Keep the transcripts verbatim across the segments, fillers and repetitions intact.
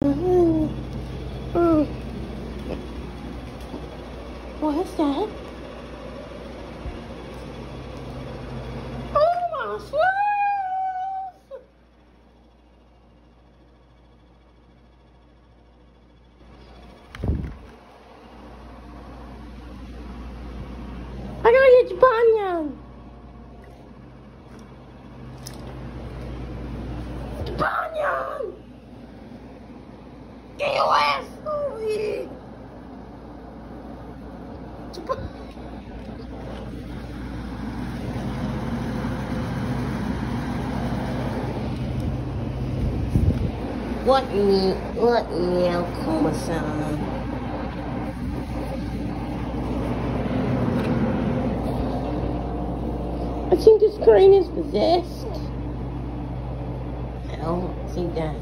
Mm. Mm. What is that? Oh my sleeves! I gotta get your banyan. Banyan! Get your ass over here! What me? What meow, Kuma-san? I think this crane is possessed. I don't think that.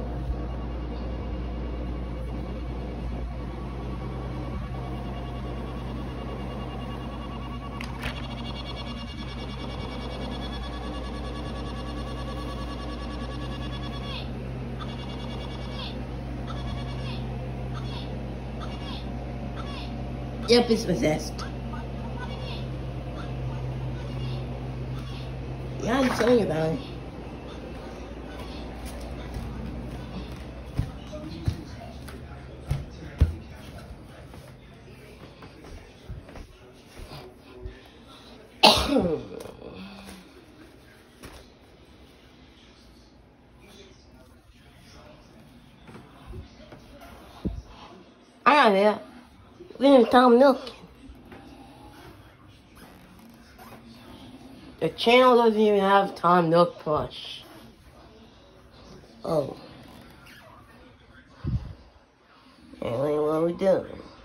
Yep, it's possessed. Yeah, I'm telling you about it. I got it. Then Tom Nook. The channel doesn't even have Tom Nook plush. Oh. Anyway, what are we doing?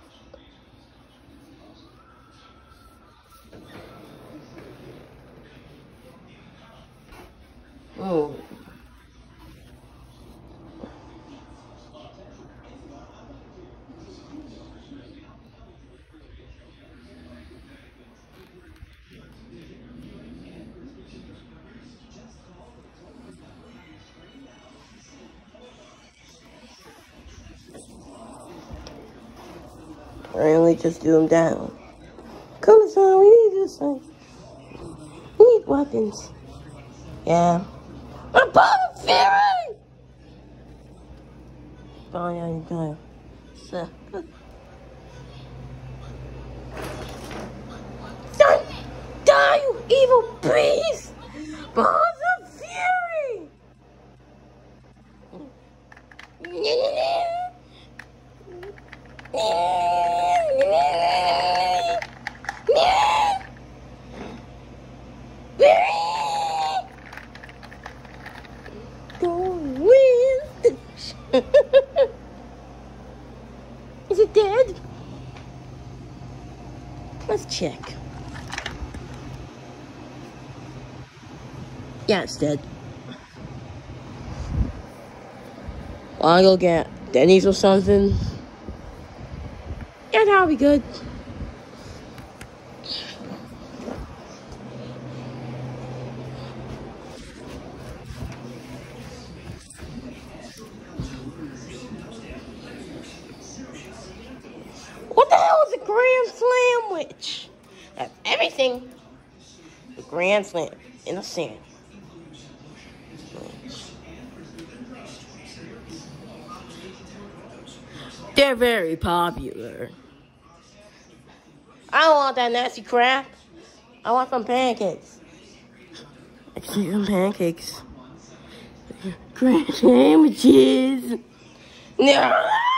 Oh. Really, just do them down. Come on, we need this thing. We need weapons. Yeah. I'm Bob Fury! Oh, yeah, you die. So. Die! Die, you evil beast! Balls of Fury! Is it dead? Let's check. Yeah, it's dead. Well, I'll go get Denny's or something. Yeah, that'll be good. What the hell is a Grand Sandwich? That's everything. The Grand Slam in the sand. They're very popular. I don't want that nasty crap. I want some pancakes. I can eat some pancakes. Grand sandwiches. No.